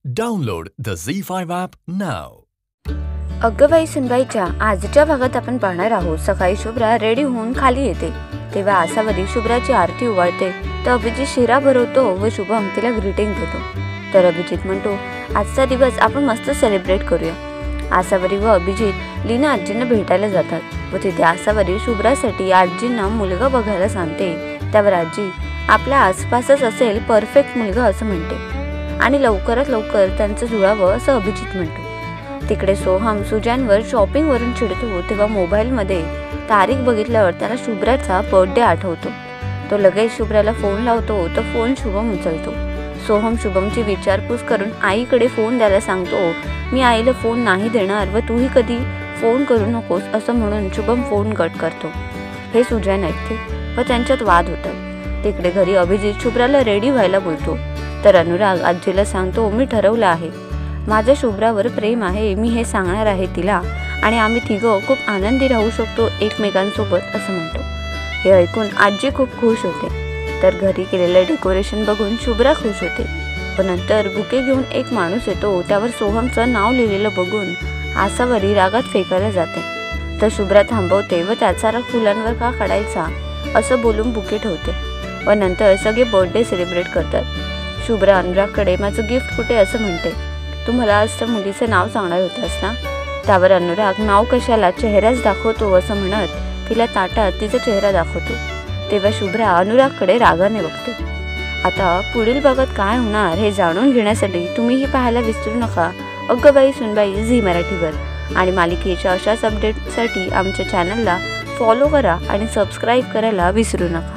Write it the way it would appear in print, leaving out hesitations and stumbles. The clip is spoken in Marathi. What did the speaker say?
Download the Z5 app now. अगं बाई सुनबाईच्या आजच्या भागात आपण पाहणार आहोत. सकाळी शुभ्रा रेडी होऊन खाली येते तेव्हा आसावरी शुभ्राची आरती उवाळते तर अभिजित शिरा भरवतो व शुभम तिला ग्रीटिंग देतो. तर अभिजित म्हणतो, आजचा दिवस आपण मस्त सेलिब्रेट करूया. आसावरी व अभिजित लीना आजींना भेटायला जातात व तिथे आसावरी शुभ्रासाठी आजींना मुलगा बघायला सांगते. त्यावर आजी आपल्या आसपासच असेल परफेक्ट मुलगा असं म्हणते आणि लवकरात लवकर त्यांचं जुळावं असं अभिजित म्हणतो. तिकडे सोहम सुजानवर शॉपिंगवरून चिडतो तेव्हा मोबाईलमध्ये तारीख बघितल्यावर त्याला शुभ्राचा बर्थडे आठवतो. तो लगेच शुभ्राला फोन लावतो तर फोन शुभम उचलतो. सोहम शुभमची विचारपूस करून आईकडे फोन द्यायला सांगतो. मी आईला फोन नाही देणार व तूही कधी फोन करू नकोस असं म्हणून शुभम फोन कट करतो. हे सुजान ऐकते व त्यांच्यात वाद होतात. तिकडे घरी अभिजित शुभ्राला रेडी व्हायला बोलतो तर अनुराग आजीला सांगतो, मी ठरवलं आहे, माझं शुभ्रावर प्रेम आहे, मी हे सांगणार आहे तिला आणि आम्ही तिघं खूप आनंदी राहू शकतो एकमेकांसोबत असं म्हणतो. हे ऐकून आजी खूप खुश होते. तर घरी केलेलं डेकोरेशन बघून शुभ्रा खुश होते व नंतर बुके घेऊन एक माणूस येतो. त्यावर सोहमचं नाव लिहिलेलं बघून आसावरी रागात फेकायला जाते तर शुभ्रा थांबवते व त्याचा राग फुलांवर का काढायचा असं बोलून बुके ठेवते व नंतर सगळे बर्थडे सेलिब्रेट करतात. शुभ्रा अनुरागकडे माझं गिफ्ट कुठे असं म्हणते. तू मला आज त्या मुलीचं नाव सांगणार होतास ना. त्यावर अनुराग नाव कशाला, चेहराच दाखवतो असं म्हणत तिला ताटात तिचा चेहरा दाखवतो. तेव्हा शुभ्रा अनुरागकडे रागाने बघते. आता पुढील भागात काय होणार हे जाणून घेण्यासाठी तुम्हीही पाहायला विसरू नका अगं बाई सुनबाई झी मराठीवर. आणि मालिकेच्या अशाच अपडेटसाठी आमच्या चॅनलला फॉलो करा आणि सबस्क्राईब करायला विसरू नका.